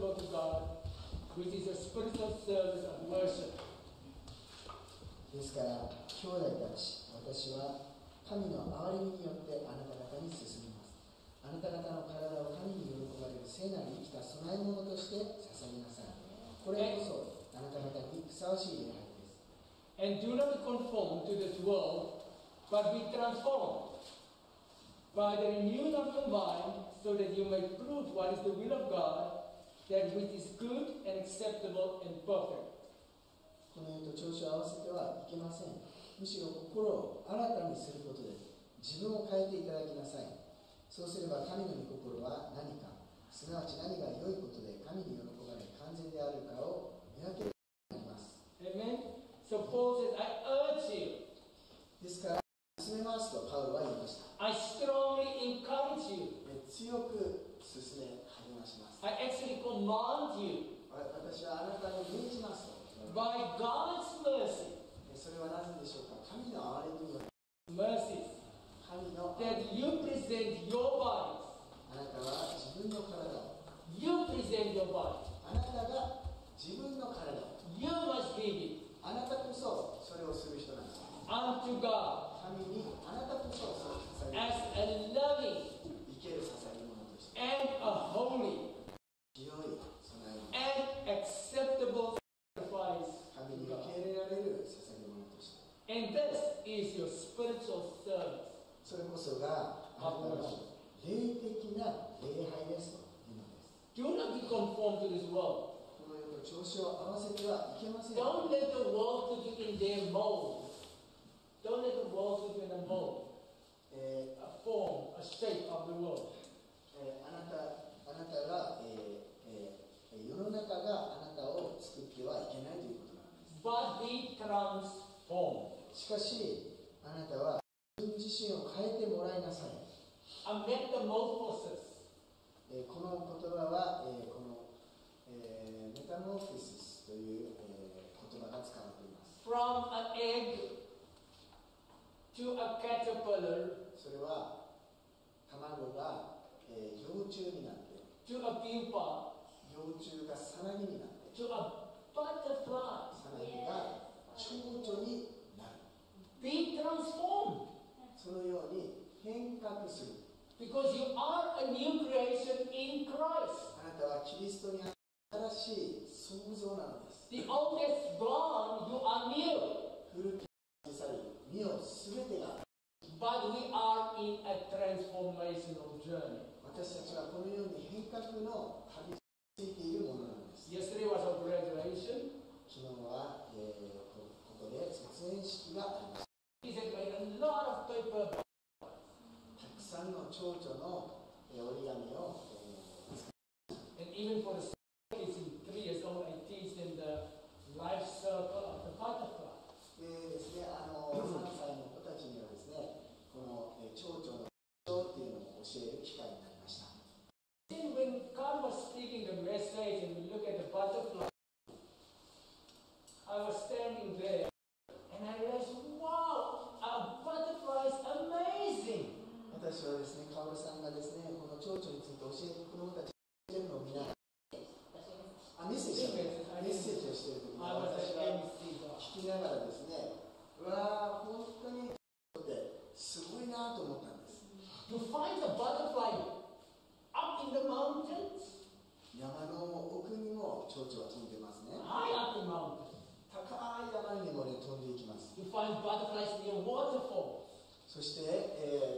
acceptable to God, which is a spiritual service of worship. ですから兄弟たち、私は神の憐れみによってあなた方に進みます。あなた方の体を神に喜ばれる聖なる生きた供え物として捧げなさい。これこそあなた方にふさわしい礼拝です。 And do not conform to this world, but be transformed by the renewing of your mind, so that you may prove what is the will of God, that which is good and acceptable and perfect. この世と調子を合わせてはいけません。むしろ心を新たにすることで自分を変えていただきなさい。そうすれば神の御心は何か、すなわち何が良いことで神に喜ばれ完全であるかを見分けるようになります。 Amen. So Paul says, I urge you. ですから進めますとパウロは言いました。 I strongly encourage you. 強く進め励まします。 I actually command you. 私はあなたに命じますと。 By God's mercy. それはなぜでしょうか。神の憐れみによって。 Mercies. 神の That you present your bodies. あなたは自分の体を。 You present your body. あなたが自分の体を。 You must give it. あなたこそそれをする人なんです。 Unto God. 神にあなたこそそれを捧げる。 As a loving. 生ける捧げ物として。 And a holy. 清い備え物。 And acceptable sacrifice. 神に受け入れられる捧げ物として。 And this is your spiritual service. それこそがあなたの霊的な礼拝ですというのです。 Do not be conformed to this world. この世と調子を合わせてはいけません。 Don't let the world put you in their mold. Don't let the world put you in a mold. A form, a shape of the world. あなたが、世の中があなたを作ってはいけないということなんです。 But be transformed. しかしあなたは自分自身を変えてもらいなさい。 A metamorphosis. この言葉は、この、メタモーフィシスという、言葉が使われています。 From an egg to a caterpillar. それは卵が、幼虫になって to a pupa. 幼虫がさなぎになって to a butterfly. さなぎが蝶々になる。 Be transformed. そのように変革する。 Because you are a new creation in Christ. あなたはキリストに新しい創造なのです。 The old is gone, you are new. 古き消される身をすべてが。 But we are in a transformational journey. 私たちはこのように変革の旅についているものなんです。 Yesterday was our graduation. 昨日は、ここで卒園式がありました。 He said, made a lot of paper. たくさんの蝶々の折り紙を、 And even for the kids in 3 years old, I teach them the life circle of the butterfly. でですね、3歳の子たちにはですね、この蝶々の章っていうのを教える機会になりました。 Then when God was speaking the message and we look at the butterfly, I was standing there and I realized, wow, a butterfly is amazing. 私はですね、カオルさんがですね、この蝶々について教えて子供たちに教えるのを見ながら、メッセージをしているときに私は聞きながらですね、うわー、本当にってすごいなと思ったんです。 To find a butterfly up in the mountains, 山の奥にも蝶々は飛んでますね。 high up in mountains. 高い山にもね、飛んでいきます。 You find butterflies near waterfalls. そして、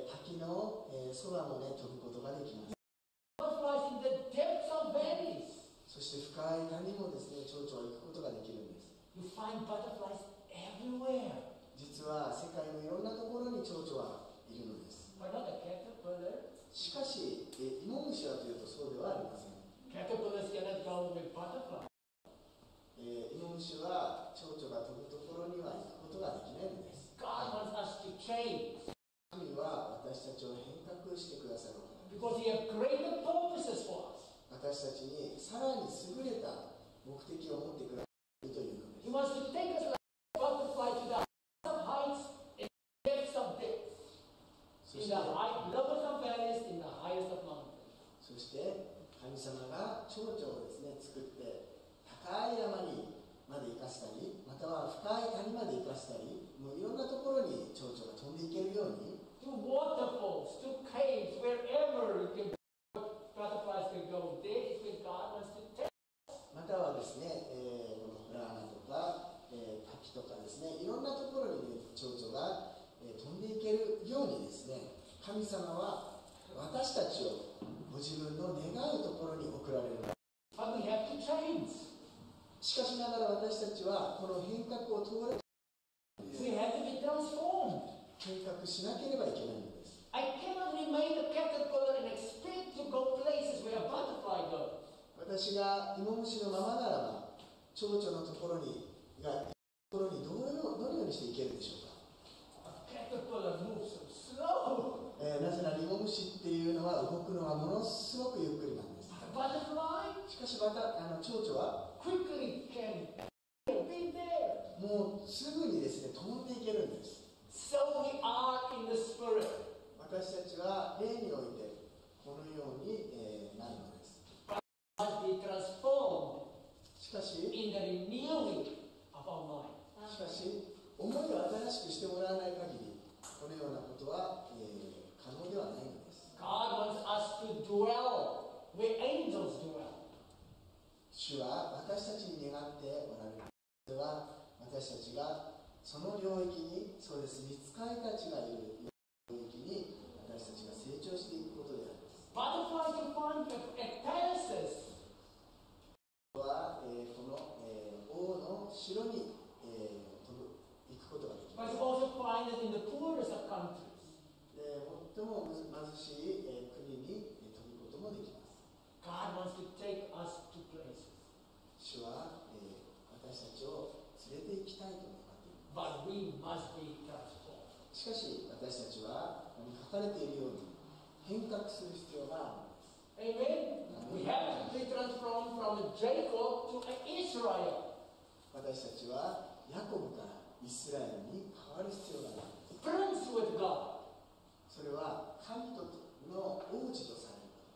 滝の、空もね、飛ぶことができます。 Butterflies in the depths of valleys. そして深い谷もですね、蝶々は行くことができるんです。 You find butterflies everywhere. 実は世界のいろんなところに蝶々はいるのです。 But not a caterpillar. しかし、イモムシはというとそうではありません。 Caterpillars cannot go with butterflies. イモムシは蝶々が飛ぶところには行くことができないのです。 God wants us to change. 神は私たちを変革してくださる方です。 Because He has greater purposes for us. 私たちにさらに優れた目的を持ってくださるというのです。 He wants to take us like a butterfly to the heights and depths of depths. In the lowest of valleys, in the highest of mountains. そして神様が蝶々をですねんなところに、ね、蝶々が、飛んでいけるようにですね、神様は私たちをご自分の願うところに送られる。 But we have to change. しかしながら私たちはこの変革を通れ We have to be transformed. 変革しなければいけないのです。 I cannot remain a caterpillar and expect to go places where a butterfly goes. 私が芋虫のままならば、蝶々のところにどのようにしていけるでしょうか。 A caterpillar moves so slow. なぜなら芋虫っていうのは動くのはものすごくゆっくりなんです。 A butterfly しかしまた蝶々は quickly can be there. もうすぐにですね、飛んでいけるんです。 So we are in the spirit. 私たちは霊においてこのように、なるのです。 Must be transformed しかし in the renewing of our mind. 思いを新しくしてもらわない限り、このようなことは、可能ではないのです。 God wants us to dwell where angels dwell. 主は私たちに願っておられる。それは私たちがその領域に、そうです、御使いたちがいる領域に私たちが成長していくことであります。 Butterflies can find a palaces. は、この、王の城に、行くことができま But す。 you also find it in the poorest of countries. 最も貧しい、国に飛ぶこともできます。 God wants to take us to places. 主は、私たちを連れて行きたいと願っています。 But we must be transformed. しかし私たちは書かれているように変革する必要があるのです。 Amen. We have to be transformed from Jacob to Israel. 私たちはヤコブからイスラエルに変わる必要があるのです。 Prince with God. それは神との王子とされるこ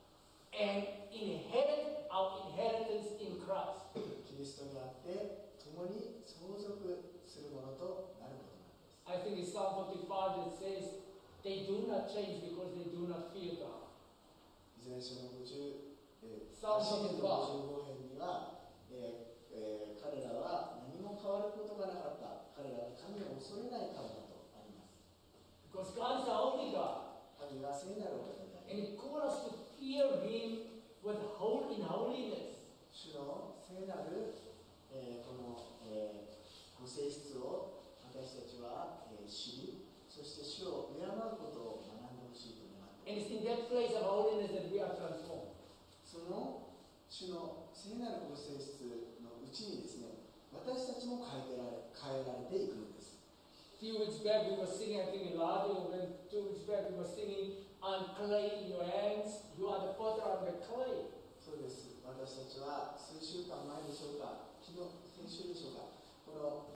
And inherit our inheritance in Christ. と。キリストにあって共に相続するものとなることなんです。 I think it's Psalm 45 that says they do not change because they do not fear God. イザヤ書のサーモン 55編には、彼らは何も変わることがなかった。彼らは神を恐れないからだとあります。 Because God is the only God. 神は聖なるお方であ And り He calls us to fear Him with in holiness. 主の聖なる、この、ご性質を私たちは、知り、そして主を敬うことを学んでほしいと願ってい And ます。 it's in that place of holiness that we are transformed. その主の聖なるご性質のうちにですね、私たちも変えられていくのです。 A few weeks back we were singing, I think in Latvia, when 2 weeks back we were singing, on clay in your hands, you are the potter on the clay. そうです。私たちは数週間前でしょうか、先週でしょうか、この、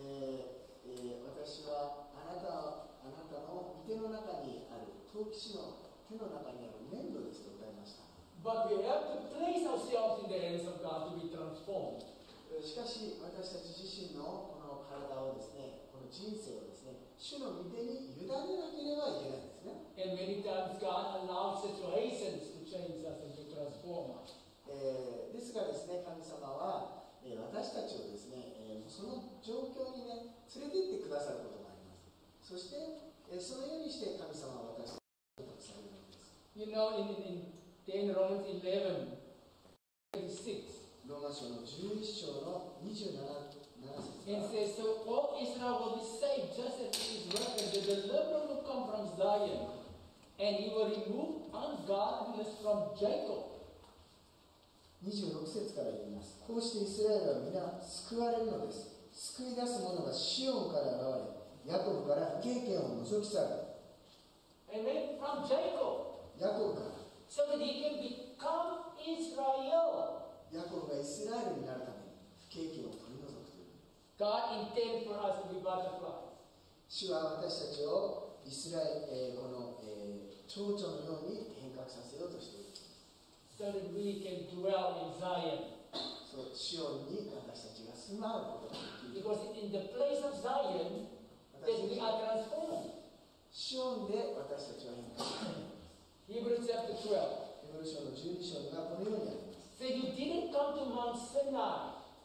私はあなたの御手の中にある、陶器師の手の中にある粘土ですと歌いました。 But we have to place ourselves in the hands of God to be transformed. しかし私たち自身のこの体をですね、この人生をですね、主の御手に委ねなければいけないんですね。 And many times God allows situations to change us and to transform us. ですがですね、神様は、私たちをですね、その状況にね、連れて行ってくださることがあります。そして、そのようにして神様は私たちを選択されるのです。 You know, in Romans 11, 36, ローマ書の11章の27節 it says, so all Israel will be saved, just as it is written, the deliverer will come from Zion, and he will remove ungodliness from Jacob. 26節から言います。こうしてイスラエルは皆救われるのです。救い出す者がシオンから現れ、ヤコブから不経験を除き去る。 Amen. From Jacob. ヤコブから。 So that he can become Israel. ヤコブがイスラエルになるために不経験を取り除くという。 God intended for us to be butterflies. 主は私たちをイスラエル、この、蝶々のように変革させようとしている。 So that we can dwell in Zion. そう、シオンに私たちが住まうことができる。 Because in the place of Zion, that we are transformed. シオンで私たちは変化される。 Hebrews chapter 12. ヘブル書の12章にはこのようにあります。 So you didn't come to Mount Sinai. あ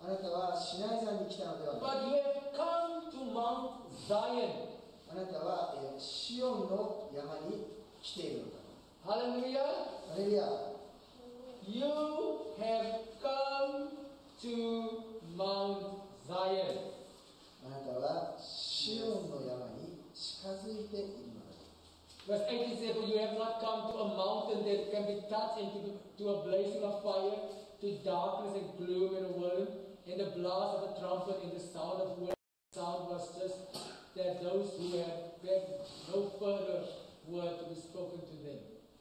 あなたはシナイ山に来たのではない。 But you have come to Mount Zion. あなたは、シオンの山に来ているのだ。 Hallelujah. ハレルヤ。 You have come to Mount Zion. あなたはシオンの山に近づいているのだ。 Verse 18 says, "For you have not come to a mountain that can be touched, and to a blazing of fire, to darkness and gloom and a whirling, and the blast of a trumpet and the sound of words." The sound was just that those who had no further word to be spoken to them.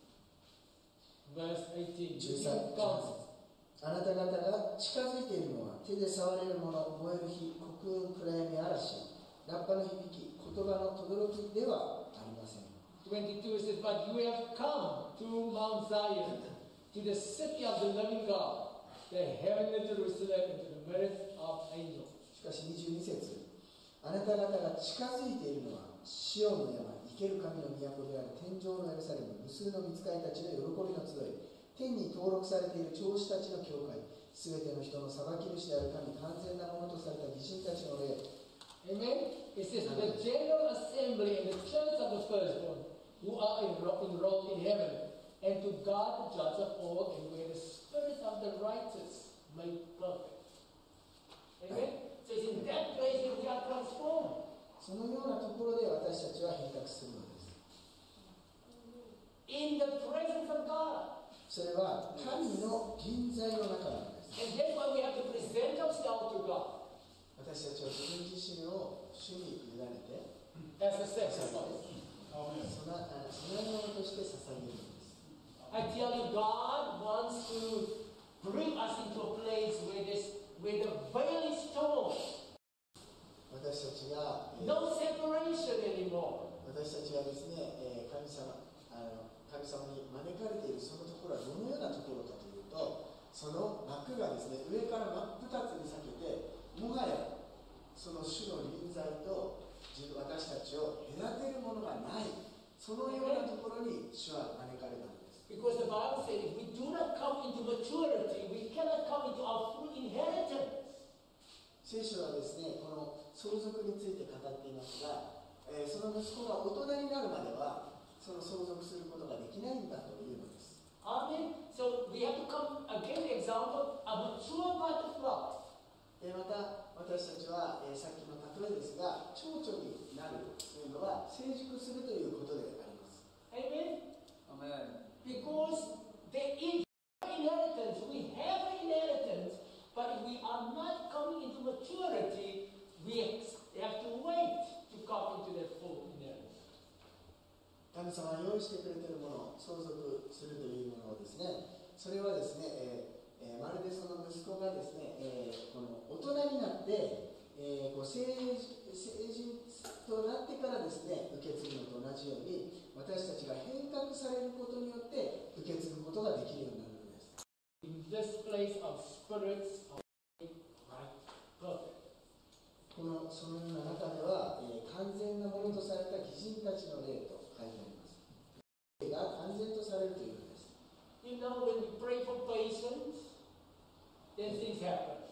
Verse 18. You have come. あなた方が近づいているのは手で触れるもの、燃える火、黒雲、暗闇、嵐、ラッパの響き、言葉の轟きではありません。 22 says, "But you have come to Mount Zion, to the city of the living God, the heavenly Jerusalem, and to the myriads of angels." しかし22節、あなた方が近づいているのはシオンの山、生ける神の都である天上のエルサレム、無数の御使いたちの喜びの集い、天に登録されている長子たちの教会、すべての人の裁き主である神、完全なものとされた義人たちの霊。 Amen. It says, "To the general assembly and the church of the firstborn, who are enrolled in heaven, and to God the judge of all, and where the spirits of the righteous made perfect." Amen. So it's in that place that we are transformed. そのようなところで私たちは変革するのです。 In the presence of God. それは神の臨在の中なんです。 And that's why we have to present ourselves to God. 私たちは自分自身を主に委ねて、 As a sacrifice. そのものとして捧げるのです。 I tell you, God wants to bring us into a place where the veil is torn. 私たちが、 No separation anymore. 私たちがですね、神様に招かれているそのところはどのようなところかというと、その幕がですね、上から真っ二つに裂けて、もはやその主の臨在と私たちを隔てるものがない、そのようなところに主は招かれたのです。 Because the Bible says if we do not come into maturity, we cannot come into our full inheritance. 聖書はですね、この相続について語っていますが、その息子が大人になるまではその相続することができないんだというのです。 Amen. So we have to come again the example of mature butterfly. また私たちは、さっきの例えですが、蝶々になるというのは成熟するということであります。 Amen. Amen. Because there is inheritance, we have an inheritance, but if we are not coming into maturity, we have to wait to come into that full inheritance. 神様が用意してくれているものを相続するというものをですね、それはですね、まるでその息子がですね、この大人になって、成人となってからですね、受け継ぐのと同じように、私たちが変革されることによって受け継ぐことができるようになるのです。 In this place of spirits of right, perfect. そのような中では、完全なものとされた義人たちの霊と書いてあります。霊が完全とされるというのです。 You know, when we pray for patience, then things happen.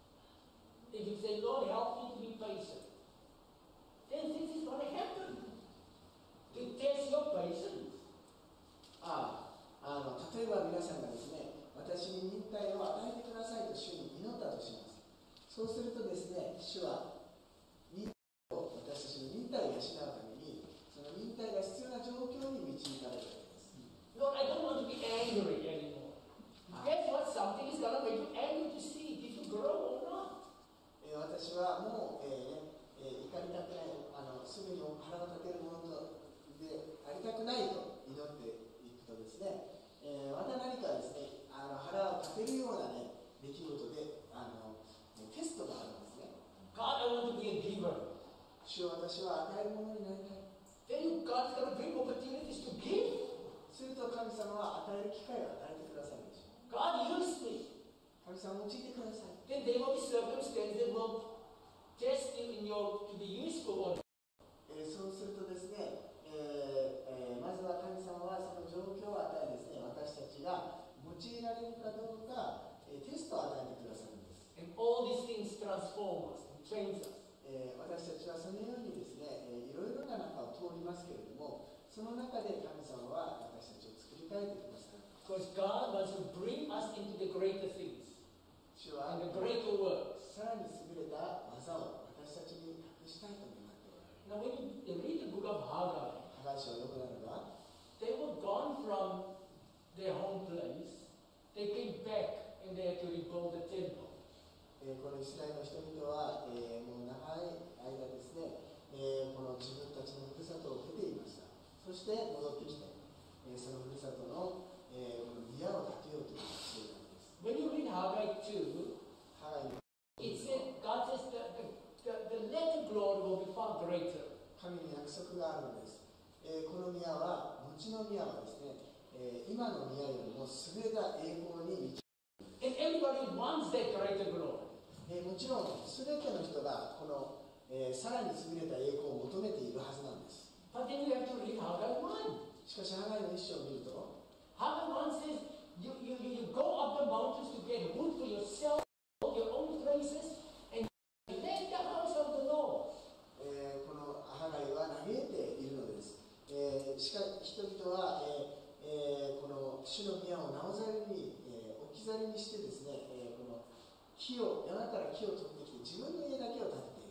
If you say, Lord, help me to be patient, then things is going to happen. To test your patience. 例えば皆さんがですね、私に忍耐を与えてくださいと主に祈ったとします。そうするとですね、主は私たちの忍耐を養うために、その忍耐が必要な状況に導かれるわけです。 Lord, I don't want to be angry anymore. Guess what? Something is going to make you angry to see. Did you grow or not? 私はもう、怒りたくない、すぐに腹を立てるものでありたくないと祈っていくとですね、また何かですね、腹を立てるような、ね、出来事でテストがあるんですね。 God, I want to be a giver. 主は私は与えるものになりたい。 Then God's going to bring opportunities to give. すると神様は与える機会を与えてくださるでしょう。 God use me. 神様を用いてください。 Then there will be circumstances that will test you in your to be useful or not. そうするとですね、まずは神様はその状況を与えですね、私たちが用いられるかどうか、テストを与えてくださるんです。 And all these ますけれども、その中で神様は私たちを作り変えてくださる。 Because God wants to bring us into the greater things 主は and the greater works. さらに優れた技を私たちに託したいと願っておられる。 Now, when you read the book of Haggai, ハガイ書を読むならば、 they were gone from their home place. They came back and they had to rebuild the temple. このイスラエルの人々は、もう長い間ですね、この自分たちのふるさとを出ていました。そして戻ってきて、そのふるさとの、この宮を建てようとしていたのです。 When you read Haggai 2, ハガイの it said, God says the latter glory will be far greater. 神に約束があるのです。この宮は、後の宮はですね、今の宮よりも優れた栄光に満ち、 And everybody wants that greater glory. もちろん、すべての人がこの、さらに優れた栄光を求めているはずなんです。 But then you have to read Haggai 1. しかし、ハガイの一章を見ると、 Haggai 1 says, you go up the mountains to get wood for yourself, your own places, and you let the house of the Lord. このハガイは嘆いているのです。しかし、人々は、この主の宮をなおざりに、置き去りにしてですね、この山から木を取ってきて自分の家だけを建てていると。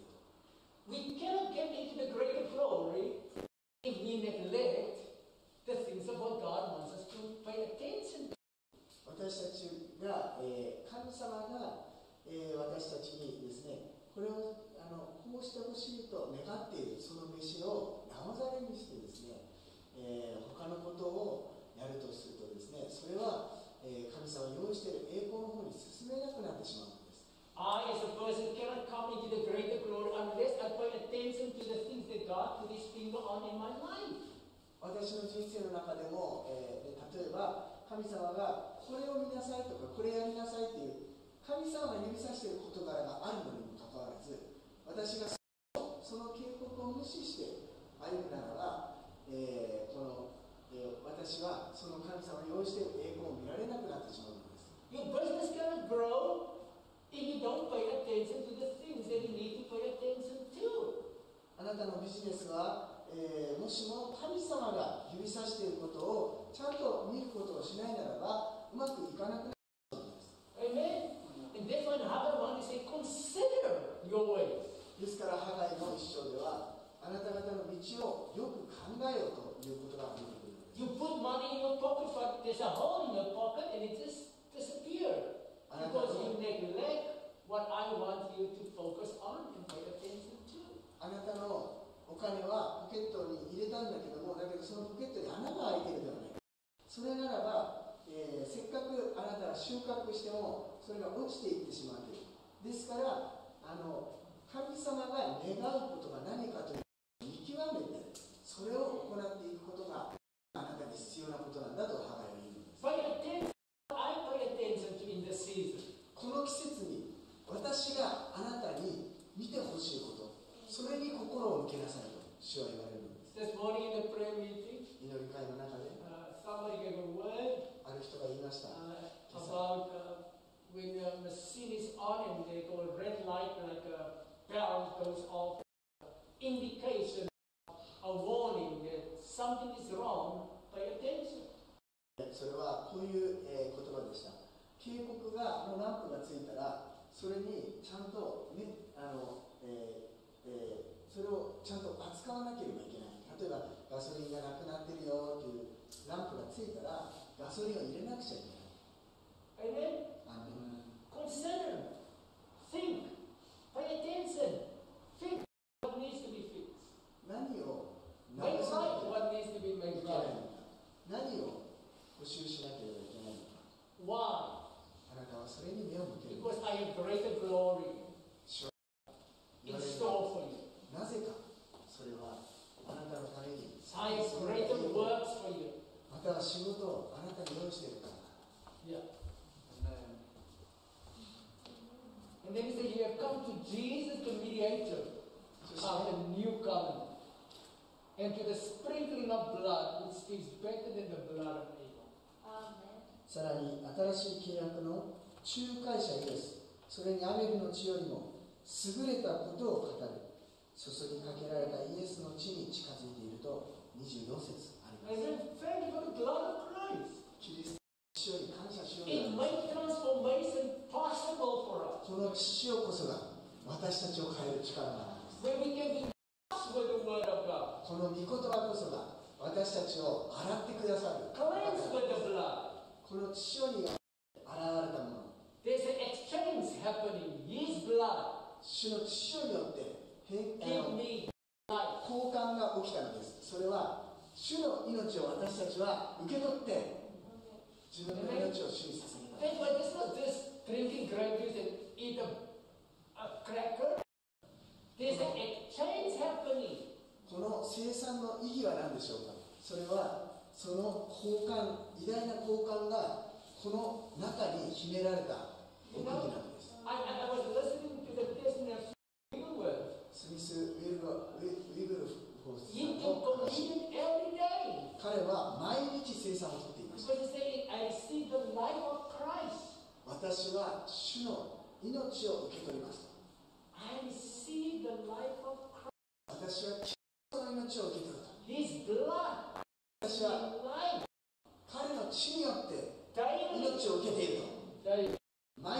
We cannot get into the greater glory if we neglect the things of what God wants us to pay attention to. 私たちが、神様が、私たちにですね、これをこうしてほしいと願っているその飯をなおざりにしてですね、他のことをやるとするとですね、それは、神様が用意している栄光の方に進めなくなってしまうのです。 I, as a person, cannot come into the greater glory unless I pay attention to the things that God put His finger on in my life. 私の人生の中でも、例えば神様がこれを見なさいとかこれやりなさいっていう神様が指さしている事柄があるのにもかかわらず、私がその警告を無視して歩むならば、私はその神様が用意している栄光を見られなくなってしまうのです。 Your business cannot grow if you don't pay attention to the things that you need to pay attention to. あなたのビジネスは、もしも神様が指さしていることをちゃんと見ることをしないならばうまくいかなくなるのです。 Amen. And that's why in Haggai 1 they say, consider your ways. ですからハガイの一章ではあなた方の道をよく考えようということが出てくるのです。 You put money in your pocket, but there's a hole in your pocket and it just disappears. Because you neglect what I want you to focus on and pay attention to. あなたのお金はポケットに入れたんだけども、だけどそのポケットに穴が開いているではないか。それならば、せっかくあなたが収穫してもそれが落ちていってしまっている。ですから神様が願うことが何かというのを見極めてそれを行っていくことがあなたに必要なことなんだとハガイは言うのです。 I pay attention to in the season. この季節に私があなたに見てほしいこと、それに心を向けなさいと主は言われるのです。 This morning in the prayer meeting, 祈り会の中で、 somebody gave a word ある人が言いました。 about when the machine is on and they go red light like a bell goes off, indication, a warning that something is wrong. Pay attention. それはこういう、言葉でした。警告がのランプがついたらそれにちゃんと、ね、それをちゃんと扱わなければいけない。例えばガソリンがなくなってるよというランプがついたらガソリンを入れなくちゃいけない。 Amen. Consider, think, pay attention, fix what needs to be fixed. 何を Make right what needs to be made right. 何を補修しなければいけないのか。 Why? あなたはそれに目を向ける。 Because I have greater glory in store for you. なぜか、それはあなたのために。 I have greater works for you. または仕事をあなたに用意しているから。 Yeah. And then he said, you have come to Jesus, the mediator of the new covenant, and to the sprinkling of blood, which speaks better than the blood of Abel. Amen. さらに新しい契約の仲介者イエス、それにアベルの血よりも優れたことを語る、注ぎかけられたイエスの血に近づいていると 24節あります。 And then thank you for the blood of Christ. キリストの血に感謝しよう It よ。 makes transformation possible for us. この血をこそが私たちを変える力があるんです。 When we can be washed with the word of God. この御言葉こそが私たちを洗ってくださる。 Cleansed with the blood. この血に洗われたもの。 There's an exchange happening. His blood. 主の血によって交 Give me life. 換が起きたのです。それは主の命を私たちは受け取って自分の命を主に捧げた。 That's why it's not just drinking grape juice and eat a cracker. There's an exchange happening. この生産の意義は何でしょうか。それはその交換、偉大な交換がこの中に秘められた奥義なのです。 I was listening to the testimony of Siloam Williams. スミス・ウィグルフォース He さん took の話。 communion every day. 彼は毎日生産をとっていました。 Because he said, I received the life of Christ. 私は主の命を受け取ります。 I received the life of Christ. 私はキリストの命を受け取ると。 His blood. 私は Life. 彼の血によって Daily. 命を受けていると。 Daily. 毎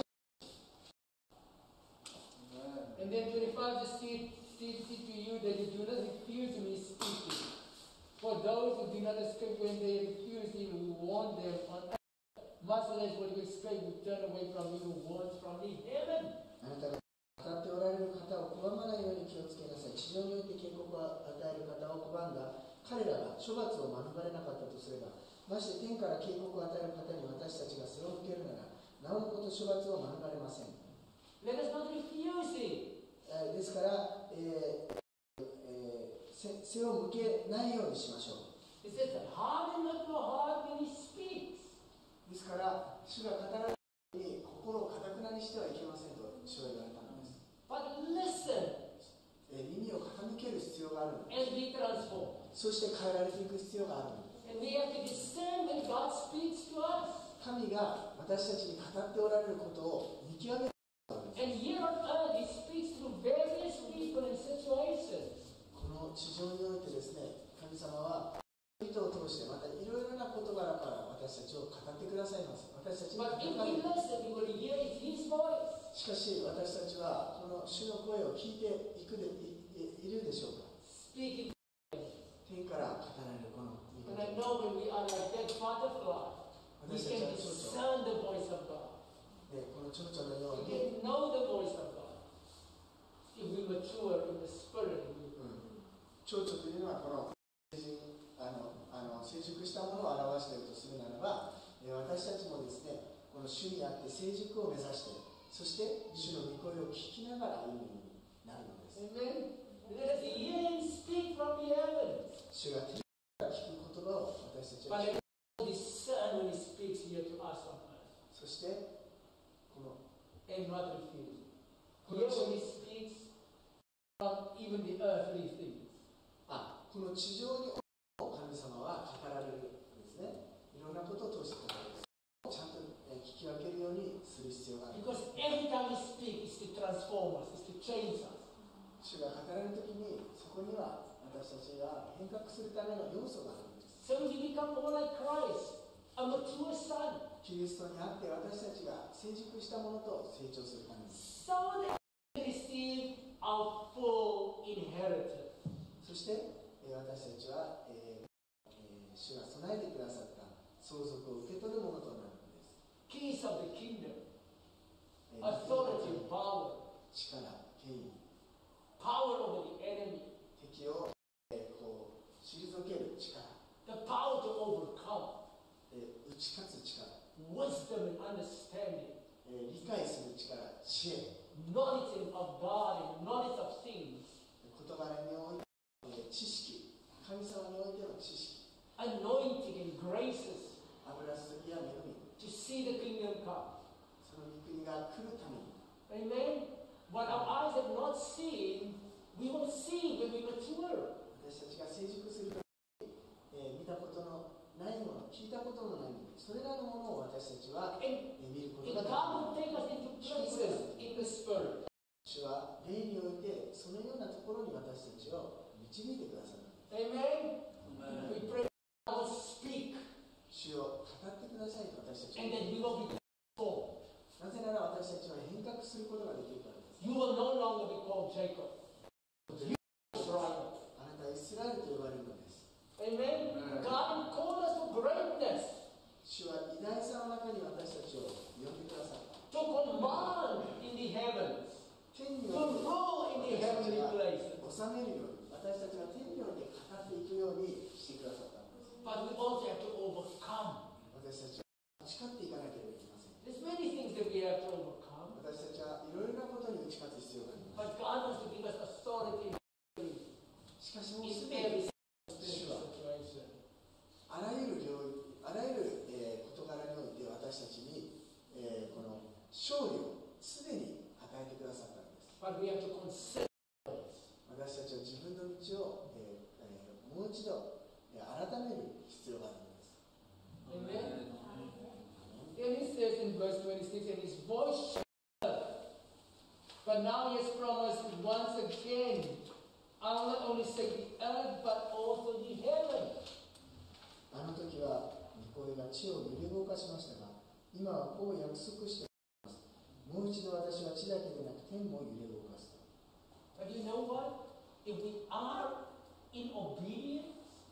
And then 25 just said to you that you do not refuse me speaking. For those who do not escape when they refuse him, who warn them on earth, much less will you escape who turn away from him who warns from the heaven. あなたが語っておられる方を拒まないように気をつけなさい。地上において警告を与える方を拒んだ彼らが処罰を免れなかったとすれば、まして天から警告を与える方に私たちが背を向けるなら、なおのこと処罰を免れません。 Let us not refuse him. ですから、背を向けないようにしましょう。 It says, harden not your heart when he speaks. ですから主が語られるように心を堅くなにしてはいけませんと主は言われたのです。 But listen 耳を傾ける必要があるのです。 and be transformed. そして変えられていく必要があるのです。 And we have to discern when God speaks to us. 神が私たちに語っておられることを見極めるのです。 And here on earth, he speaks through various people and situations. この地上においてですね、神様は人を通してまたいろいろな事柄から私たちを語ってくださいます。私たちに語 But if られ we る。 listen, we will hear his voice. しかし私たちはこの主の声を聞いているでしょうか。 Speaking. 天から語られるこの御 And 言 I 葉。 know when we are like that butterfly, we can discern the voice of God. でこの蝶々のよう We に、 can know the voice of God. If we mature in the spirit. 蝶々というのはこの成熟したものを表しているとするならば、私たちもですね、この主にあって成熟を目指して、そして主の御声を聞きながら歩むようになるのです。 Amen. Let us hear him speak from the heavens. 主が天から聞く言葉を私たちは But 聞く。 let us discern when he speaks here to us on earth. そしてこの And not refuse. Hear when he speaks from even the earthly things. この地上に神様は語られるんですね。いろんなことを通して語られる。ちゃんと聞き分けるようにする必要がある。 Because every time he speaks, it's to transform us, it's to change us. 主が語られるときに、そこには私たちが変革するための要素があるんです。 So we become more like Christ, a mature son. キリストにあって私たちが成熟したものと成長するために。 So that we receive our full inheritance. そして私たちは、主が備えてくださった相続を受け取るものとなるのです。 Keys of the kingdom, authority, power, 力、権威、 power over the enemy, 敵を、退ける力、 the power to overcome, 打ち勝つ力、 wisdom and understanding, 理解する力、知恵、 knowledge of God and knowledge of things, 言葉において知識、神様においての知識、 anointing and graces 油注ぎや恵み、 to see the kingdom come. その御国が来るために。 Amen. What our eyes have not seen, we will see when we mature. 私たちが成熟するときに、見たことのないもの、聞いたことのないもの、それらのものを私たちは、見ること And ができ God will る。 take us into places in the spirit. 主は霊においてそのようなところに私たちを導いてくださる。 Amen. We pray, God will speak. 主を語ってくださいと私たちは And then we will be transformed. なぜなら私たちは変革することができるからです。 You will no longer be called Jacob. You are Israel. あなたはイスラエルと呼ばれるのです。 Amen. God called us to greatness. 主は偉大さの中に私たちを呼んでくださった。 To command in the heavens. 天に To おいて rule in the heavenly places. 治めるように、私たちが天において語っていくようにしてくださったんです。 But we also have to overcome. 私たちは打ち勝っていかなければいけません。 There's many things that we have to overcome. 私たちはいろいろなことに打ち勝つ必要があります。 But God wants to give us authority しかしもう in すで every に situation. あらゆる領域、あらゆる、事柄において私たちに、この勝利をすでに与えてくださったんです。 But we have to consider this. 私たちは自分の道を、もう一度、改める必要があるのです。 Amen. Then he says in verse 26, and his voice shouted. But now he has promised once again, I'll not only save the earth, but also the heaven. あの時は御声が地を揺れ動かしましたが、今はこう約束しています。もう一度私は地だけでなく天も揺れ動かすと。 But you know what? If we are in obedience,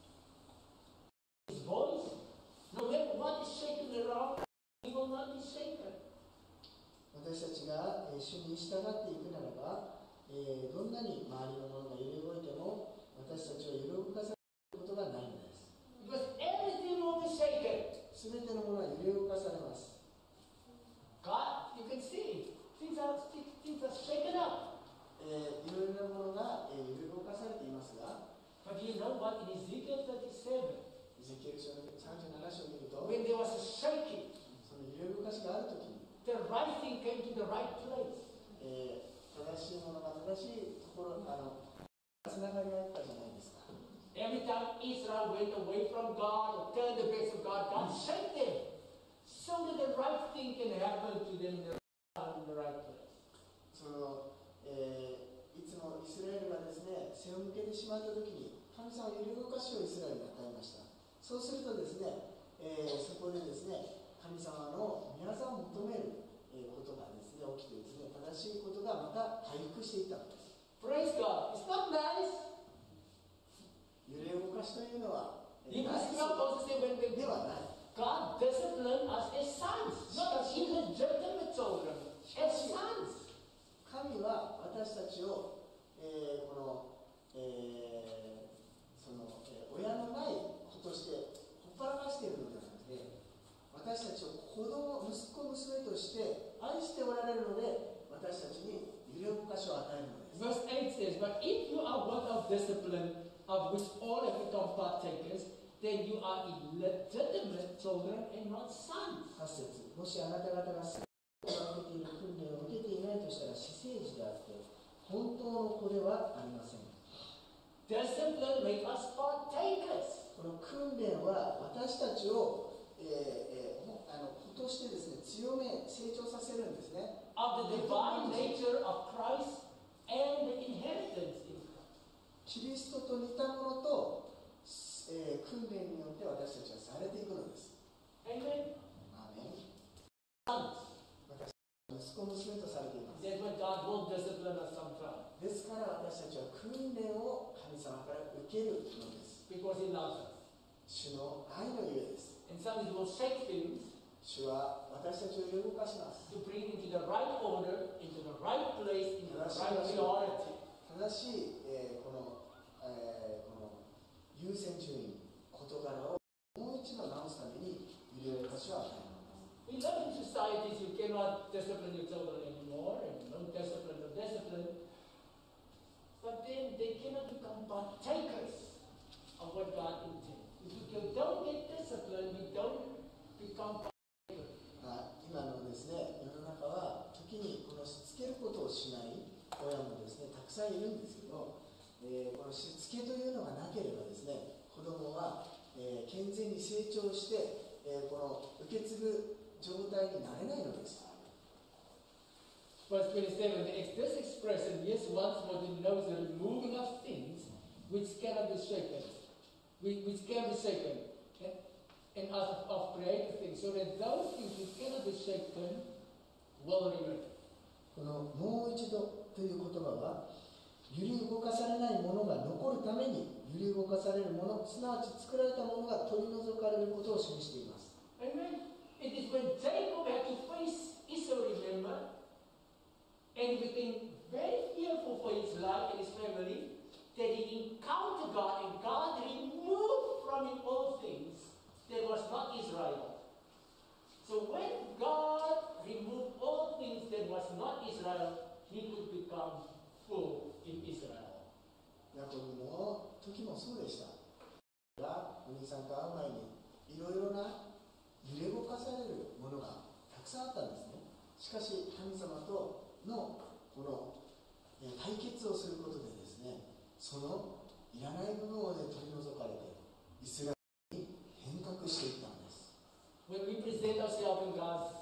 his voice, no matter what is shaken around, we will not be shaken. 私たちが主に従っていくならば、どんなに周りのものが揺れ動いても私たちは揺れ動かされることがないのです。 Because everything will be shaken. すべてのものは揺れ動かされます。 God, you can see, things are shaken up. いろいろなものが、揺れ動かされていますが、 But you know what? In Ezekiel 37, エゼキエル書の37章を見ると、 when there was a shaking, その揺れ動かしがあるときに、 the right thing came to the right place. 正しいものが正しいところ、つながりがあったじゃないですか。 Every time Israel went away from God or turned the base of God, God shake them so that the right thing can happen to them in the right place. そのいつもイスラエルがですね、背を向けてしまったときに、神様は揺れ動かしをイスラエルに与えました。そうするとですね、そこでですね、神様の御業を求めることがですね、起きてですね、正しいことがまた回復していったのです。 Praise God. It's not nice. 揺れ動かしというのは、 You must not also say when ではない。 God disciplined us as sons, not as illegitimate children, as sons. 神は私たちを、親のない子としてほっぱらかしているのではなくて、私たちを子供、息子、娘として愛しておられるので、私たちに揺れ動かしを与えるのです。 Verse 8 says, But if you are without discipline, of which all have become partakers, then you are illegitimate children and not sons. 8節、もしあなた方が全てを受けている訓練を受けていないとしたら私生児であって本当の子ではありません。 Discipline makes us partakers. この訓練は私たちを、子としてですね、強め成長させるんですね。 Of the divine nature of Christ and the inheritance in Christ. キリストと似たものと、訓練によって私たちはされていくのです。 Amen. アーメン。 Sons. 私息子娘とされています。 That's why God will discipline us sometimes. ですから私たちは訓練を神様から受けるのです。 Because He loves us. 主の愛のゆえです。 And sometimes He will shake things 主は私たちを揺れ動かします。 to bring into the right order, into the right place, into the right priority. 正しい、この優先順位、事柄をもう一度直すために揺れ動かしを与えるのです。 We live in societies you cannot discipline your children anymore, and no discipline, no discipline. But then they cannot become partakers of what God intends. If you don't get disciplined, you don't become partakers. 今のですね、世の中は時にこのしつけることをしない親もですね、たくさんいるんですけど、このしつけというのがなければですね、子供は、健全に成長して、この受け継ぐ状態になれないのです。 Verse 27, this expression, yes, once more denotes the removing of things which cannot be shaken. which can be shaken, and of created things, so that those things which cannot be shaken will remain. このもう一度という言葉は、揺り動かされないものが残るために、揺り動かされるもの、すなわち作られたものが取り除かれることを示しています。 Amen. It is when Jacob had to face Esau, remember, and became very fearful for his life and his family, that he encountered God, and God removed from him all things that was not Israel. So when God removed all things that was not Israel, he could become full in Israel. ヤコブの時もそうでした。がお兄さんと会う前にいろいろな揺れ動かされるものがたくさんあったんですね。しかし神様とのこの対決をすることでですね、そのいらないもので取り除かれてイスラエルに変革していったんです。 When we present ourselves in God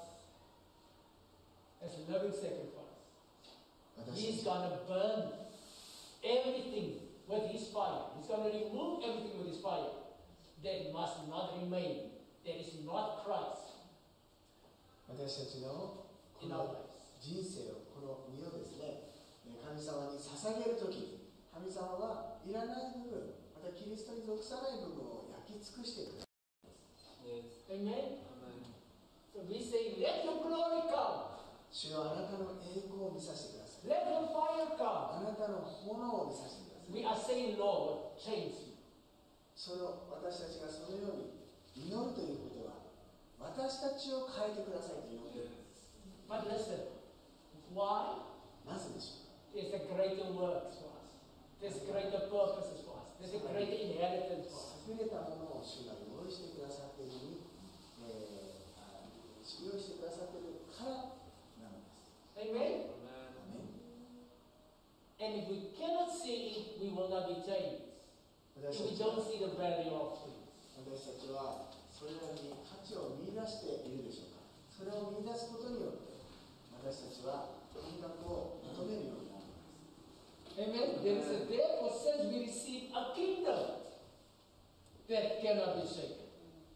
as a living sacrifice, He's going to burn everything with His fire. He's going to remove everything with His fire that must not remain, that is not Christ. 私たちのこの人生を、この身をですね、神様に捧げるときに、神様はいらない部分、またキリストに属さない部分を焼き尽くしてください。 Amen. So we say, let your glory come. 主よ、あなたの栄光を見させてください。 Let your fire come. あなたの炎を見させてください。 We are saying, Lord, change me. その私たちがそのように祈るということは、私たちを変えてくださいということです。 But listen, why? なぜでしょうか。 There's a greater works for us. There's greater purposes for us. There's a greater inheritance for us. 優れたものを主が用意してくださっているに、用意してくださっているからなのです。 Amen? And if we cannot see it, we will not be changed. If we don't see the value of things. 私たちはそれらに価値を見出しているでしょうか。それを見出すことによって私たちは変革を求めるようになるのです。 Amen. Therefore, since we receive a kingdom that cannot be shaken.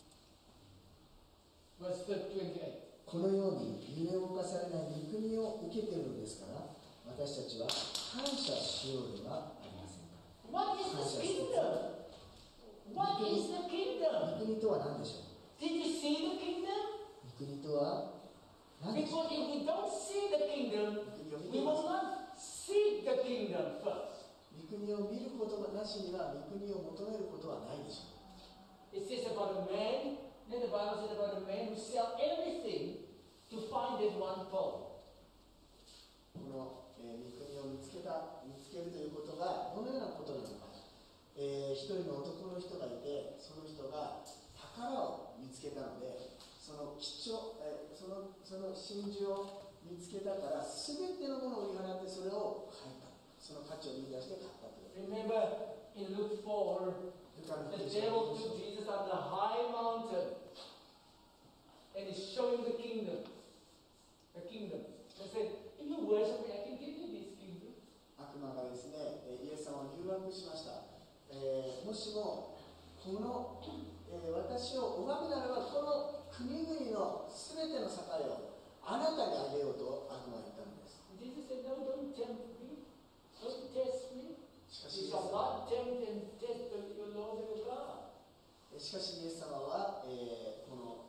Verse 28. このように揺れ動かされない御国を受けているのですから、私たちは感謝しようではありませんか。 What is the kingdom? What is the kingdom? 御国とは何でしょう。 Did you see the kingdom? 御国とは何でしょう。 Because if we don't see the kingdom, we will not seek the kingdom first. 御国を見ることがなしには御国を求めることはないでしょう。 It says about a man, then the Bible says about a man who sells everything to find that one pearl. この、御国を見つけるということがどのようなことなのか。一人の男の人がいて、その人が宝を見つけたので、その貴重、その真珠を見つけたから、すべてのものを売り払ってそれを買った。その価値を見出して買ったという。 Remember in Luke 4, the devil took Jesus on the high mountain and is showing the kingdom. The kingdom. They said, if you worship me, I can give you this kingdom. 悪魔がですね、イエス様を誘惑しました。もしもこの、私を拝むならばこの国々のすべての境をあなたにあげようと悪魔は言ったのです。 Jesus said, no, don't tempt me. Don't test me. しかし You shall not tempt and test your Lord your God. しかしイエス様は、この、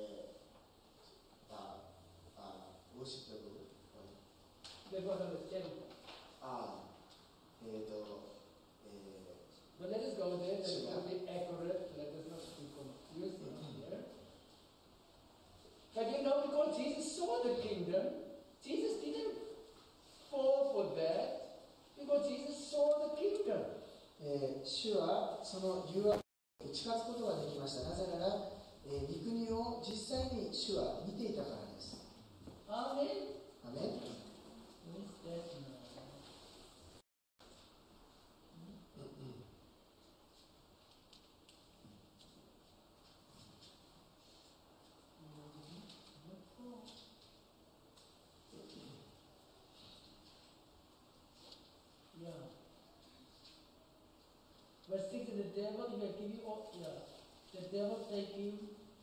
ウォーシップの部分 That was on the temple. But let us go there, that it will be accurate, let us not be confused here. But you know, because Jesus saw the kingdom, Jesus didn't fall for that, because Jesus saw the kingdom. 主はその誘惑に打ち勝つことができました。なぜなら、御国を実際に主は見ていたからです。 アーメン。 アーメン。 Verse 6, the devil, if I give you all, the devil take you,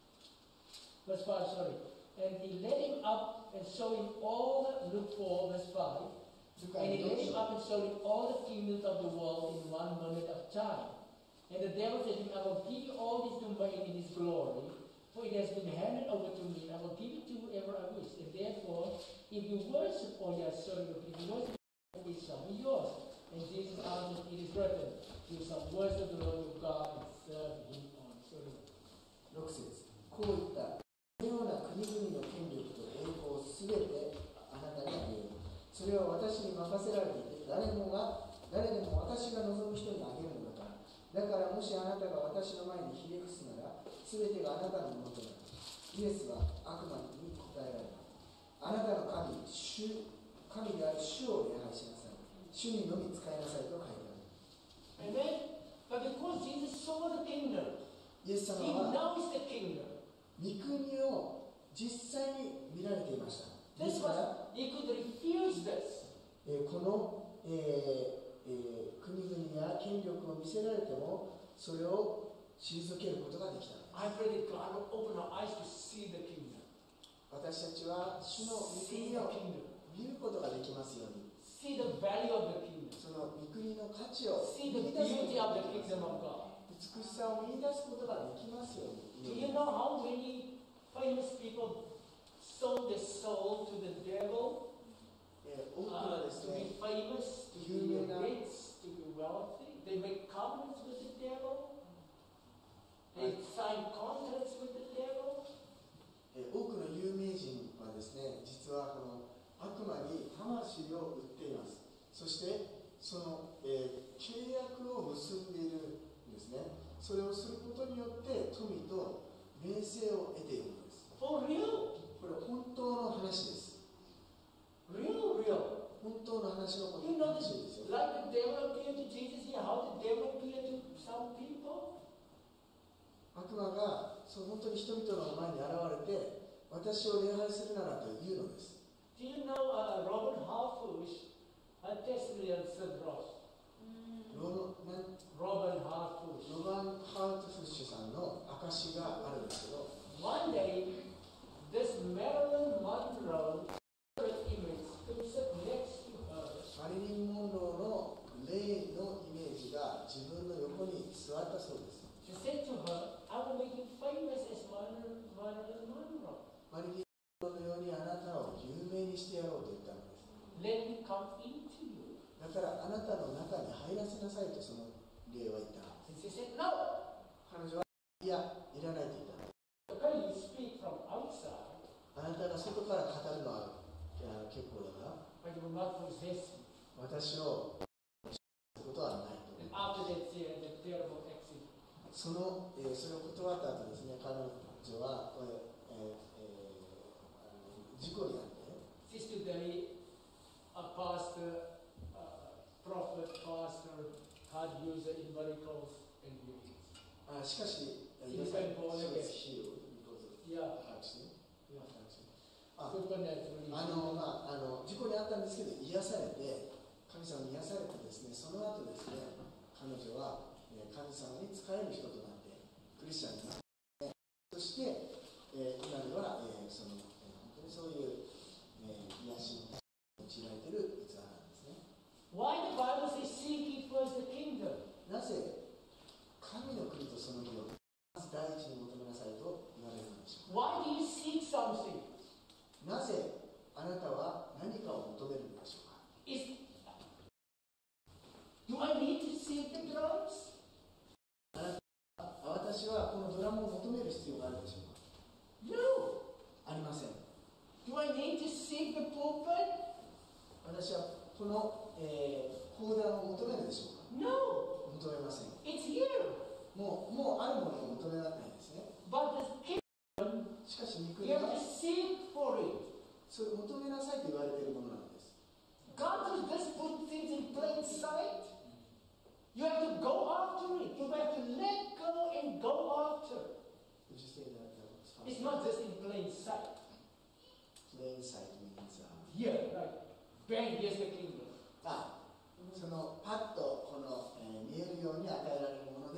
verse 5, sorry. And he led him up and showed him all the, look for, verse 5. And he led him up and showed him all the kingdoms of the world in 1 moment of time. And the devil said to him, I will give you all this domain in his glory, for it has been handed over to me, and I will give it to whoever I wish. And therefore, if you worship, if you worship, it shall be yours. And Jesus answered, it is written, you shall worship the Lord your God and serve him on. 6節こういったこのような国々の権力と栄光をすべてあなたにあげる。それは私に任せられていて、誰でも私が望む人にあげるのだから。だからもしあなたが私の前にひれ伏すなら、すべてがあなたのものとなる。イエスは悪魔に答えられた。あなたの神である主を礼拝しなさい。主にのみ使いなさいと書いてある。 Amen. But because Jesus saw the kingdom, イエス様 he は knows the kingdom. 御国を実際に見られていました。で This すから、 was, he could refuse this. この、国々や権力を見せられても、それを退けることができた。 I pray that God will open our eyes to see the kingdom. 私たちは主の御国を見ることができますように。 See the value of the kingdom. その御国の価値を See 見 the 出すこと beauty が of で the きます。 kingdom of God. 美しさを見出すことができますよう Do に。 you know how many famous people sold their soul to the devil? 多くはです To ね、 be famous, to be rich, to be wealthy. They make covenants with the devil. They sign contracts with the devil. 多くの有名人はですね、実はこの悪魔に魂を売っています。そしてその、契約を結んでいるんですね。それをすることによって富と名声を得ているのです。 For real. これ本当の話です。 Real. 本当の話のこと You know 話 this, ですよ。 like the devil appeared to Jesus here, how the devil appeared to some people. 悪魔が本当に人々の前に現れて、私を礼拝するならというのです。 Do you know Robert Harfush? Testimony of Sid Ross. ロ Robert Harfush. バン・ハートフッシュさんの証があるんですけど、 One day, this Marilyn Monroe image could sit next to her. マリリン・モンローの霊のイメージが自分の横に座ったそうです。 She said to her, I will make you famous as Marilyn Monroe. マリリン・モンローのようにあなたを有名にしてやろうと言ったのです。 Let me come into you. だからあなたの中に入らせなさいとその霊は言ったのです。 And she said, No. 彼女は、いや、いらないと言ったのです。 Okay, you speak from outside, あなたが外から語るのは結構だが、 but you will not possess me. 私をすることはないと。 And after that, she had a terrible accident. それを断った後ですね、彼女は、事故に遭って、 She's today a pastor, prophet, pastor, card user in miracles and healings. しかし、 She became born again. Yeah. Supernaturally. 事故に遭ったんですけど、癒されて、神様に癒されてですね、その後ですね、彼女は神様に仕える人となって、クリスチャンになって、そして、今では、本当にそういう、癒しに用いられている器なんですね。 Why the Bible says, seek ye first the kingdom? なぜ神の国とその義をまず第一に求めなさいと言われるのでしょうか。 Why do you seek something? なぜあなたは何かを求めるのでしょうか。 Do I need to seek the drums? 私はこのドラムを求める必要があるでしょうか。 No. ありません。 Do I need to seek the pulpit? 私はこの、講談を求めるでしょうか。 No. 求めません。 It's here. もうあるものを求められないですね。 But the kingdom, しかし御 you 国 have は to seek for it. それを求めなさいと言われているものなんです。 God does just put things in plain sight. You have to go after it. You have to let go and go after. Would you say that It's not just in plain sight. plain sight means Here, right? Bang, here's the kingdom. そのパッとこの、見えるように与えられるもの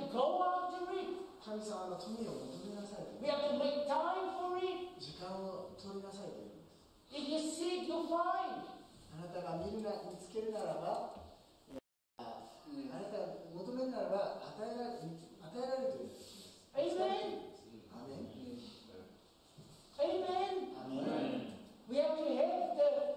to go after it. 神様の富を求めなさいと。 We have to make time for it. 時間を取りなさいという。 If you seek, you'll find. あなたが見つけるならば、あなたが求めるならば与えられるという。 Amen. Amen. Amen. Amen. We have to have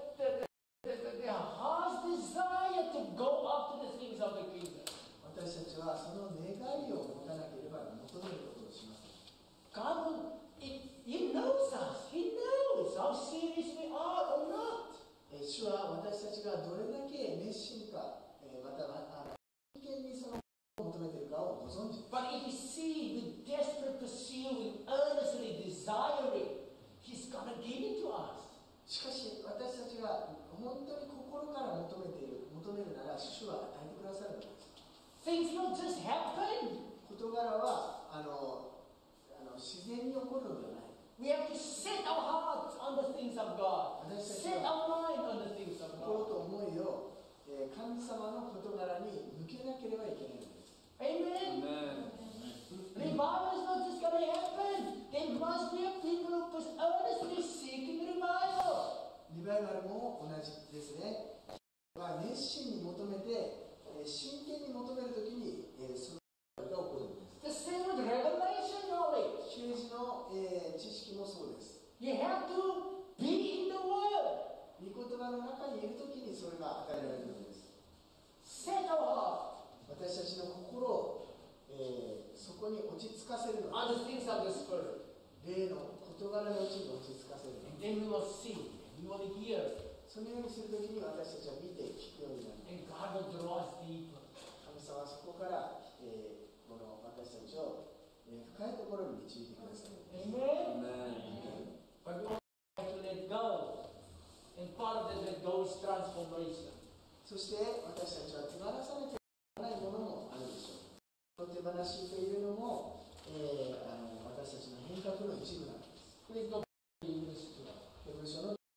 the heart's desire to go after the things of the kingdom. 私たちはその願いを持たなければ求めることをします。 God, He knows us. He knows how serious we are or not. 主は私たちがどれだけ熱心か、また真剣にその求めているかをご存知です。 But if we see with desperate pursuit, with earnestly desiring, He's gonna give it to us. しかし私たちが本当に心から求めるなら主は与えてくださるのです。 Things don't just happen. 事柄は自然に起こるのではない。 We have to set our hearts on the things of God. Set our mind on the things of 心 God. と思いを神様の事柄に向けなければいけないのです。 Amen. Revival is not just going to happen. There must be a people who are earnestly seeking revival. リバイバルも同じですね。熱心に求めて、真剣に求めるときに、そのリバイバルが起こるんです。 The same with revelation knowledge. 啓示の、知識もそうです。 You have to be in the Word. 御言葉の中にいるときにそれが与えられるのです。 Set our heart 私たちの心を、そこに落ち着かせるの on です。 the things of the Spirit. 霊の事柄のうちに落ち着かせるの And then we will see, we will hear, そのようにするときに私たちは見て聞くようになる。 and God will draw us deeper. 神様はそこから、この私たちを、深いところに導いてくださる。 Amen? Amen. But we have to let go. And part of that let go is transformation. そして私たちは手放さなきゃいけないものもあるでしょう。この手放しというのも、私たちの変革の一部なんです。 Please go back to English to us. ヘブル書の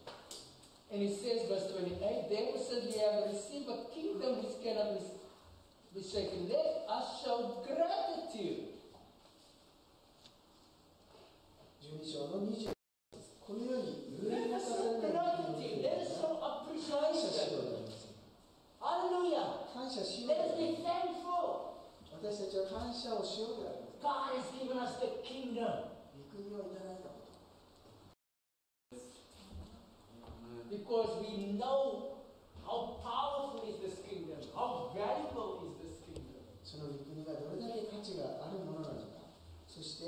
And it says, verse 28, they will say, we have received a kingdom which cannot be shaken. Let us show gratitude. 12章の20このように有 Let 名な us 方 show の gratitude. Let us show 感謝しよう appreciation. ではありません。 Hallelujah. 感謝しよう Let では us ありま be せん。 thankful. 私たちは感謝をしようではありません。 God has given us the kingdom. 御国をいただいたこと。 Because we know how powerful is this kingdom, how valuable is this kingdom. その御国がどれだけ価値があるものなのか、そして、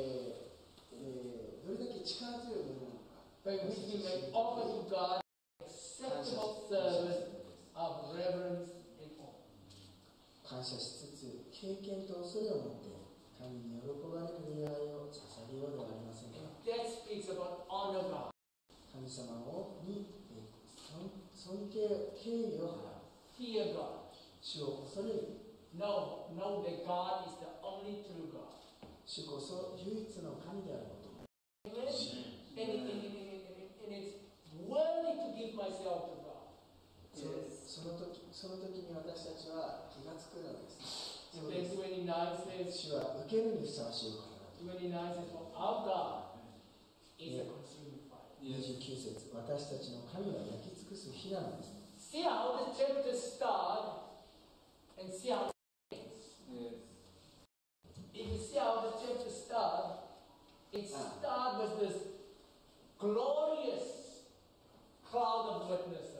どれだけ力強いものなのか。 By which we may offer to God acceptable service of reverence and awe. 感謝しつつ、経験と恐れを持って神に喜ばれる礼拝を捧げようではありませんか。 And that speaks about honor God. 神様に尊敬、敬意を払う。 Fear God. 主を恐れる。 Know that God is the only true God. 主こそ唯一の神であること。 Amen? And it's worthy to give myself to God. その時に私たちは気がつくのです。 And then 29 says, 主は受けるにふさわしいお方だと。 29 says, for our God is a consuming fire. 29節、私たちの神は焼き尽くす火なのです。 See how the chapter starts and see how it ends. If you see how the chapter starts, it starts with this glorious cloud of witnesses.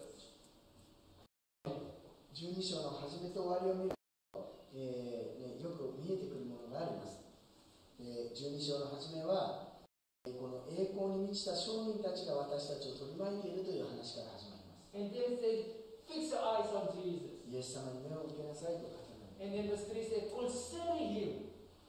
12章の始めと終わりを見ると、よく見えてくるものがあります。12章の始めは、この栄光に満ちた商人たちが私たちを取り巻いているという話から始まります。 And then it says, fix your eyes on Jesus. イエス様に目を向けなさいと書かれています。 And then verse 3 says, concerning him.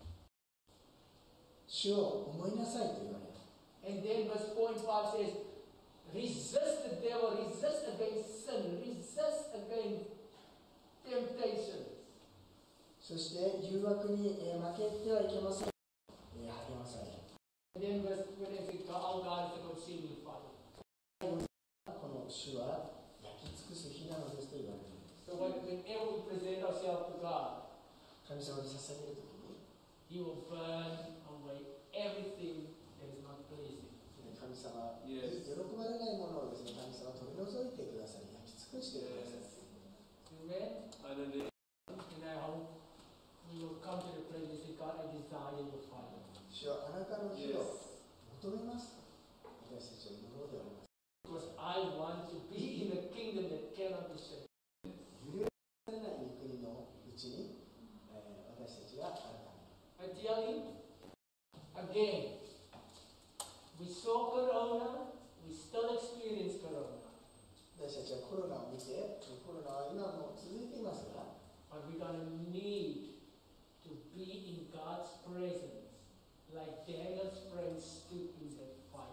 主を思いなさいと言われます。 And then verse 4 and 5 says, resist the devil, resist against sin, resist against temptations. そして誘惑に負けてはいけません。励まされる。 And then verse 20 says, our God is a consuming fire. この主は焼き尽くす火なのですと言われています。 So whenever we present ourselves to God, 神様に捧げるときに He will burn away everything that is not pleasing. 神様に喜ばれないものをですね、神様は取り除いてくださり、焼き尽くしてください。 Amen. And I hope we will come to the place and say, God, I desire your fire. 主はあなたの火を求めます。私たちは祈ろうであります。 Because I want to be in a kingdom that cannot be shaken. 揺るがされない御国のうちに、私たちがあるため。 I tell you, again, we saw Corona, we still experience Corona. 私たちはコロナを見て、コロナは今も続いていますが、 But we're going to need to be in God's presence, like Daniel's friends stood in the fire.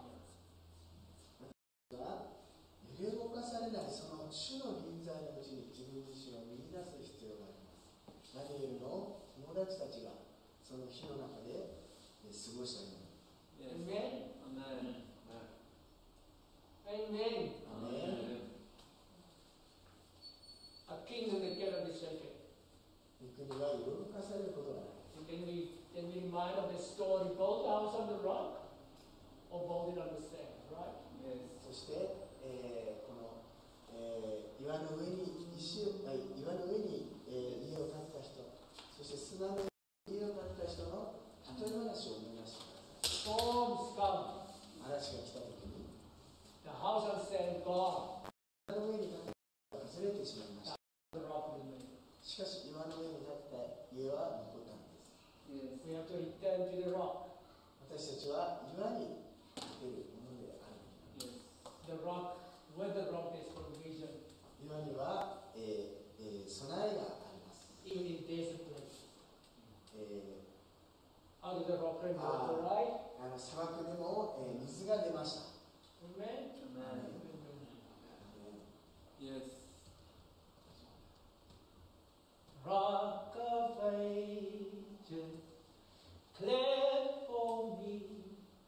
揺れ動かされないその主の臨在のうちに自分自身を見出す必要があります。ダニエルの友達たちがその火の中で過ごしたように。 Amen. Amen. Amen. A kingdom that cannot be shaken. 御国は揺れ動かされることがない。 And then we remind of the story, both house on the rock or both it on the sand, right? Yes. そして、この、岩の上に家を建てた人、そして砂の上に家を建てた人の例え話を思い出してください。 Storms come. 嵐が来たときに、 The house on sand gone. 岩の上に建てた人が崩れてしまいました。 The rock remained. しかし岩の上に建てた家は残ったんです。 Yes. We have to return to the rock. 私たちは岩に建てるものである。 Yes. The rock, where the rock is provision. 岩には、備えがあります。 Even in desert place. Out of the rock came water, right? 砂漠でも、水が出ました。 Amen. Yes. Rock of ages, cleft for me.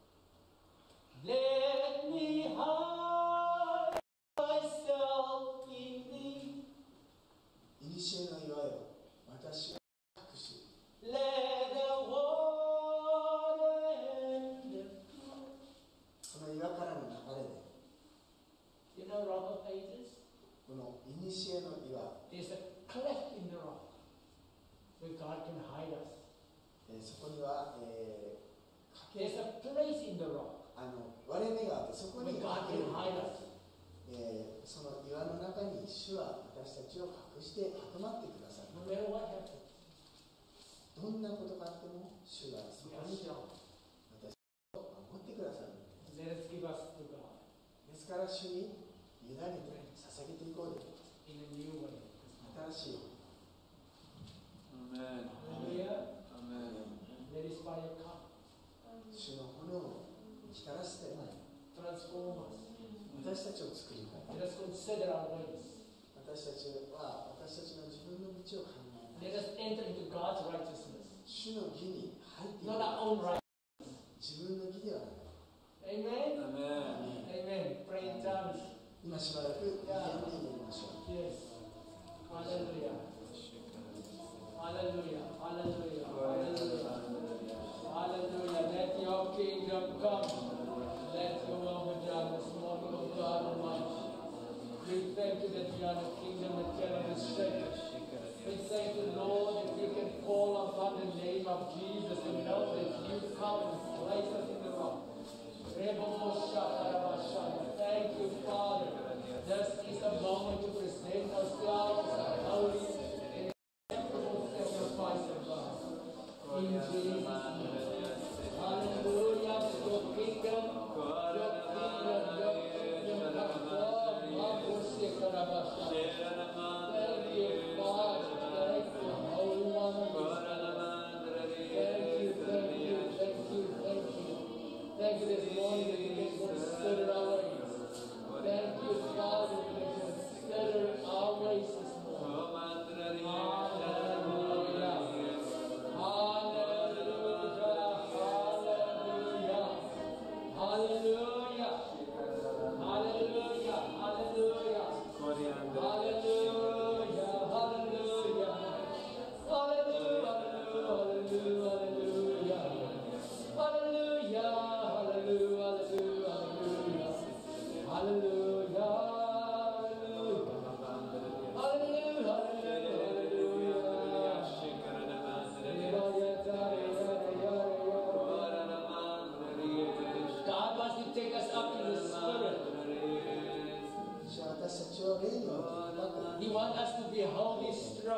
Let me hide myself in thee. いにしえの岩よ、私を隠し。 Let the water and the flood. その岩からの流れで、 You know rock of ages? このいにしえの岩、 There's a cleft in the rock where God can hide us. そこには、 There's a place in the rock 割れ目があって、そこ where に God 隠れ can る。 hide us. その岩の中に主は私たちを隠してかくまってください。 No matter what happens, どんなことがあっても主がそ we こ are に strong. 私を守ってくださる。 Let us give us to God ですから主に委ねて捧げていこうで in a new way. 新しい。 Amen. Hallelujah. Amen. Let His fire come. 主の炎を光らせて Transform us. 私たちを作り変え Let us consider our ways. 私たちは私たちの自分の道を考え Let us enter into God's righteousness. 主の義に入ってい Not our own right. 自分の義ではない。 Amen. Amen. Amen. Pray in tongues. 今しばらく言いましょう。 Yes. Hallelujah. Hallelujah. Hallelujah. Hallelujah. Hallelujah. Let your kingdom come. Let your will be done this morning, O God Almighty. We thank you that we are the kingdom that cannot be shaken. We thank you, Lord, that we can call upon the name of Jesus and know that you come and place us in the rock. Thank you, Father. This is a moment to present ourselves holy and acceptable sacrifice of God. In Jesus' name. Hallelujah. Your kingdom. Thank you, God. Thank you, Holy One of Israel. Thank you.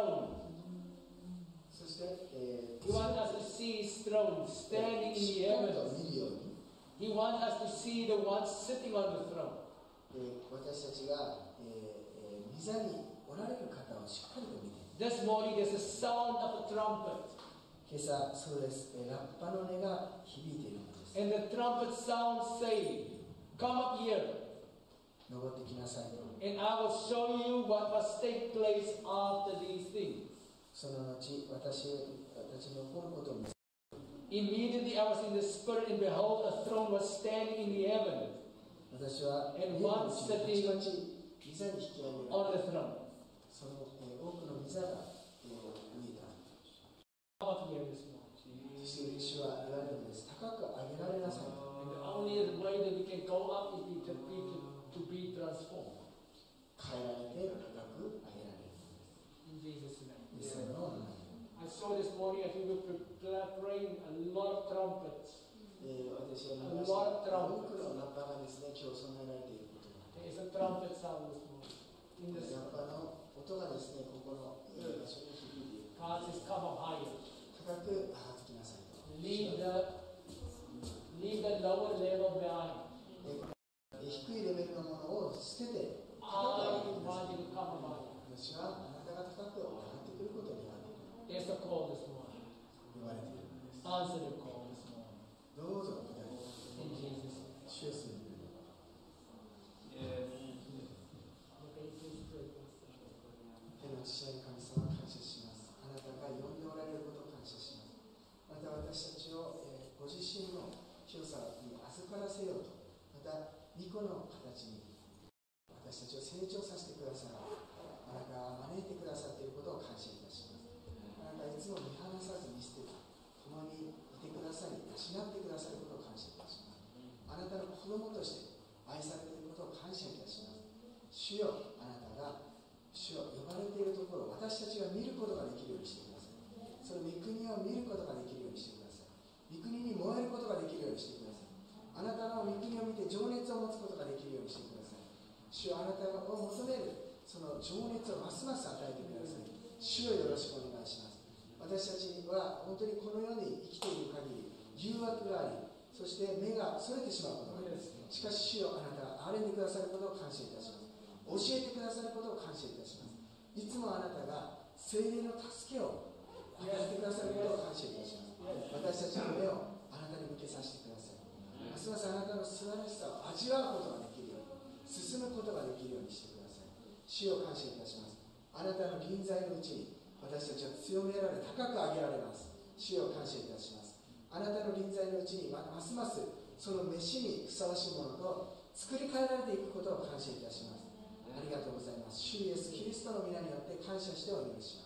throne. そして、 He wants us to see His throne standing in し the っかりと heavens. 見るように、 He wants us to see the one sitting on the throne. 私たちが、御座におられる方をしっかりと見て、 This morning there's a sound of a trumpet. 今朝そうです、ラッパの音が響いているのです。 And the trumpet sound saying, "Come up here, 登ってきなさいと。 and I will show you what must take place after these things." その後、私に起こることを見せ、 Immediately I was in the spirit, and behold, a throne was standing in the heaven 私は And 家の one うちに sitting たちまち御座に引き上げられ、 on the throne. その、多くの御座が、見えた。 Come up here this morning. そして主は言われるのです。高く上げられなさい。 And the only way that we can go up is to be transformed. 変えられて高く上げられるのです。 In Jesus' name. イエス様の名前で。 I saw this morning as we were praying a lot of trumpets. 私は見ました。多くのラッパがですね、今日備えられていることが。 There is a trumpet sound this morning. In the ラッパの音がですね、ここの場所に響いている。 God says, "Come up higher. 高く上がってきなさいと。 Leave the lower level behind. 低いレベルのものを捨てて、 I want you to come up higher." 私はあなたが高く上がってくることになる。 There's a call this morning. 言われているんです。 Answer the call this morning. どうぞお願いします。 In Jesus' name. 主をする。 Okay, please pray. 天の父なる神様、感謝します。あなたが呼んでおられることを感謝します。また私たちを、ご自身の広さに預からせようと、また御子の形に私たちを成長させてくださる。あなたが招いてくださっていることを感謝いたします。あなたいつも見放さず見捨てず、共にいてくださり、養ってくださることを感謝いたします。あなたの子供として愛されていることを感謝いたします。主よ、あなたが主を呼ばれているところを私たちが見ることができるようにしてください。その御国を見ることができるようにしてください。御国に燃えることができるようにしてください。あなたの御国を見て情熱を持つことができるようにしてください。主よ、あなたを求めるその情熱をますます与えてください。主をよろしくお願いします。私たちは本当にこの世に生きている限り誘惑があり、そして目がそれてしまうことがあります。しかし主よ、あなたが憐れんでくださることを感謝いたします。教えてくださることを感謝いたします。いつもあなたが聖霊の助けを与えてくださることを感謝いたします。私たちの目をあなたに向けさせてください。ますますあなたの素晴らしさを味わうことができるように、進むことができるようにしてください。主を感謝いたします。あなたの臨在のうちに私たちは強められ、高く上げられます。主を感謝いたします。あなたの臨在のうちにますますその飯にふさわしいものと作り変えられていくことを感謝いたします。ありがとうございます。主イエスキリストの皆によって感謝してお願いします。